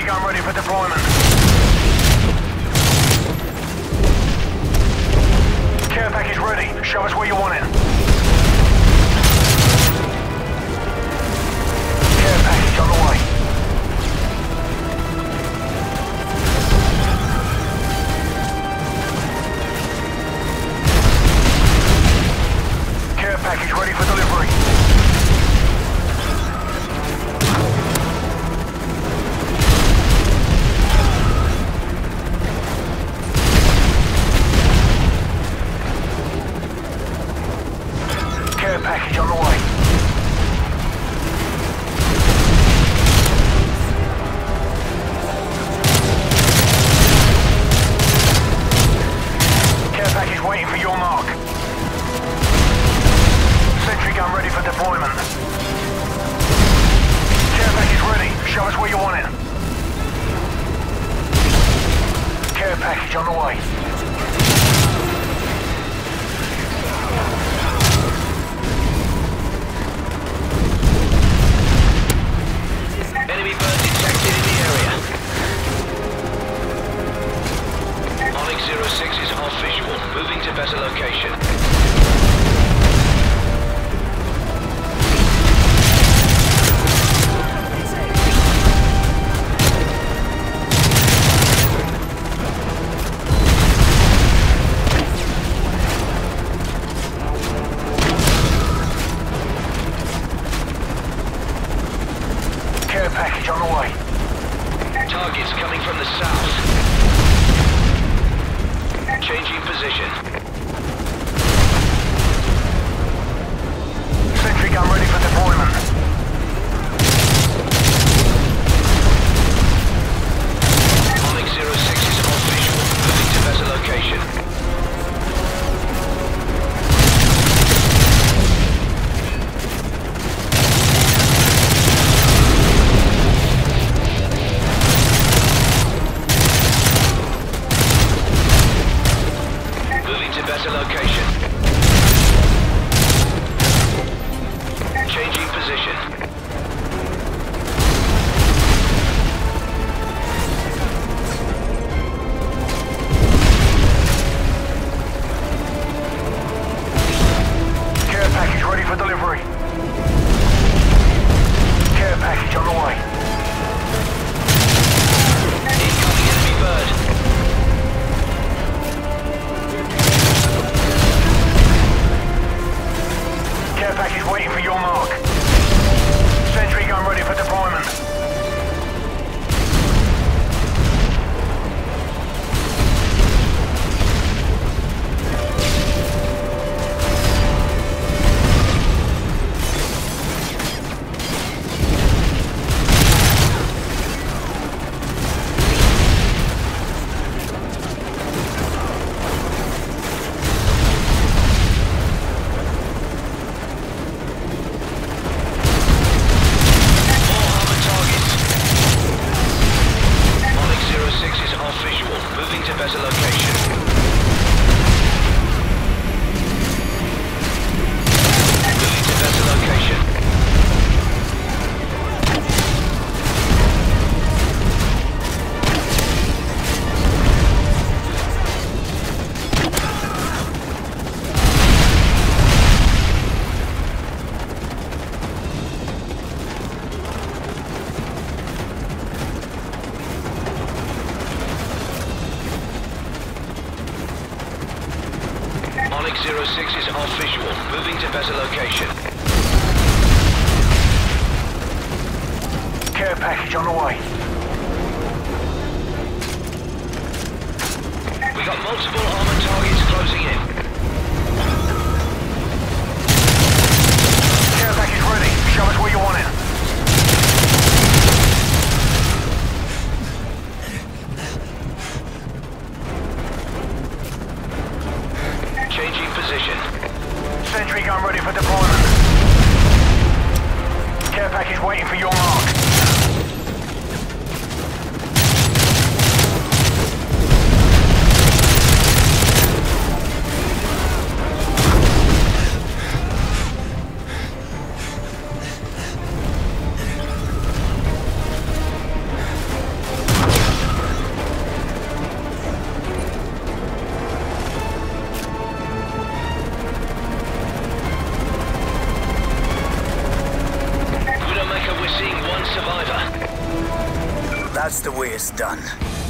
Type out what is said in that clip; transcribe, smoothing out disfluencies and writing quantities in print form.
gun ready for deployment. Care package ready. Show us where you want it. Care package on the way. Care package ready for delivery. Care package on the way. Care package waiting for your mark. Sentry gun ready for deployment. Care package ready. Show us where you want it. Care package on the way. Enemy bird detected in the area. Onyx 06 is off visual, moving to better location. Care package on the way. Targets coming from the south. Changing position. Sentry gun ready for deployment. Onyx 06 is off visual, moving to better location. Better location. Changing position. Care package ready for delivery. Care package on the way. Incoming enemy bird. Care package waiting for your mark. Sentry gun ready for deployment. Onyx 06 is off visual, moving to better location. Care package on the way. We got multiple armored targets closing in. Care package ready. Show us where you want it. Changing position. Sentry gun ready for deployment. Care package waiting for your mark. That's the way it's done.